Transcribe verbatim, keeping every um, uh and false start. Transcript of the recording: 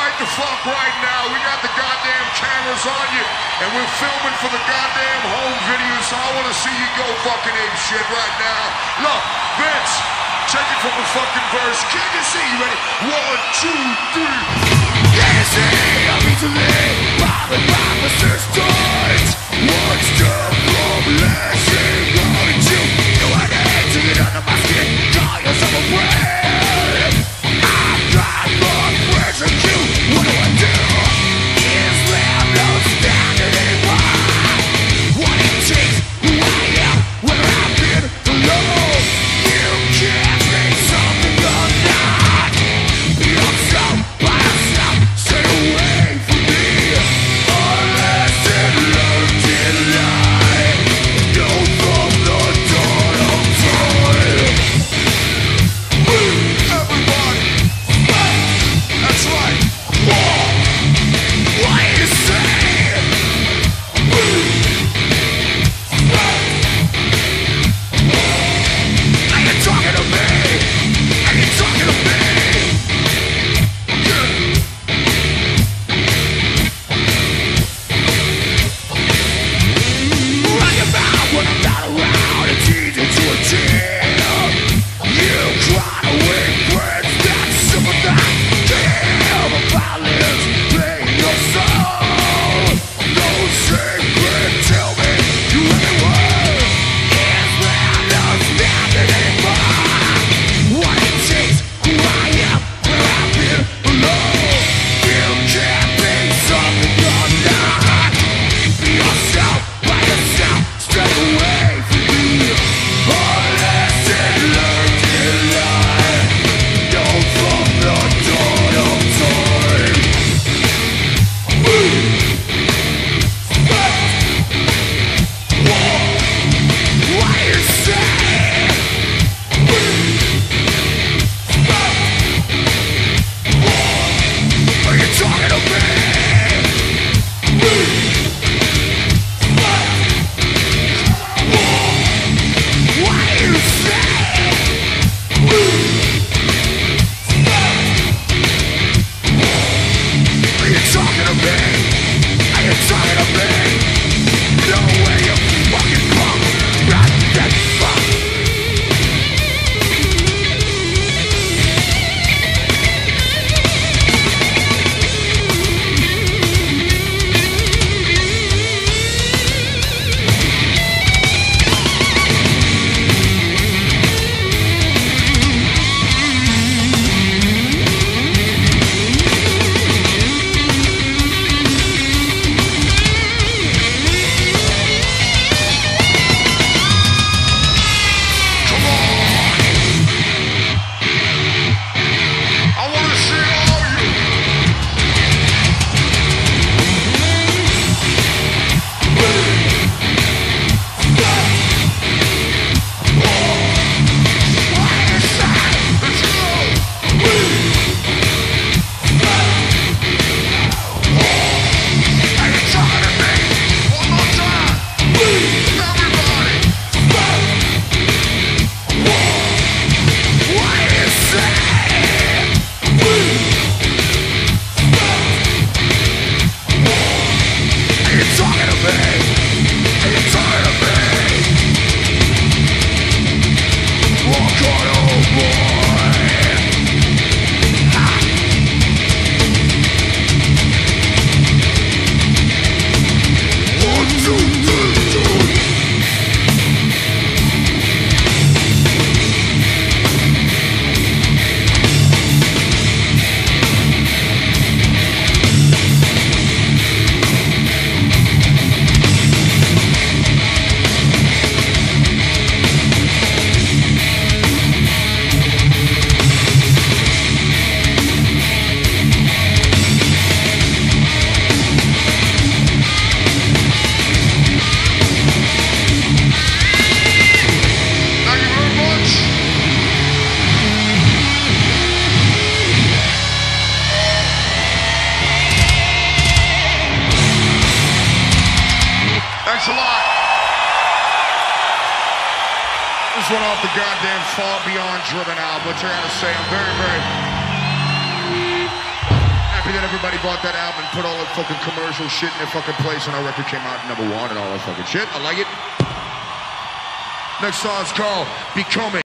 right the fuck right now. We got the goddamn cameras on you, and we're filming for the goddamn home video, so I want to see you go fucking ape shit right now. Look, Vince, take it from the fucking verse. Can you see? You ready? One, two, three. Can you see? I'm easily bothered by the sisters. One step from lashing out at you. You want to get under my skin. Call yourself a friend. I've got the pressure you. What do I do? Is there no standing anymore? What it takes, who I am, where I've been alone. You can't be something or not. Yourself by yourself, stay away from me. Unless it learned in life. Go from the dawn of time. Everybody, that's right. What do you say? Are you talking to me? Are you talking to me? Yeah. Right about when I'm not around, it's easy to attend. You cry away friends that sympathize. Damn, a violence, pain your soul. No secret, tell me you really were. Is there no standing anymore? What it takes, who I am, where I've been alone. You can't be something you're not. Be yourself, by yourself, stay away from me. Unless it learned in life. Go from the dawn of time. What do you say? Are you talking to me? What do you say? Are you talking to me? Are you talking to me? No way, you fucking punk. Rat that fuck. Come on. I want to see all you. What do you say? It's you. Are you talking to me? One more time. Everybody. What do you say? Are you talking to me? Are you talking to me? Walk on, oh boy. One, two, three, two. Thank you very much. Thanks a lot. This one off the goddamn Far Beyond Driven album. What you gotta say? I'm very, very happy happy that everybody bought that album and put all that fucking commercial shit in their fucking place and our record came out number one and all that fucking shit. I like it. Next song's called Becoming.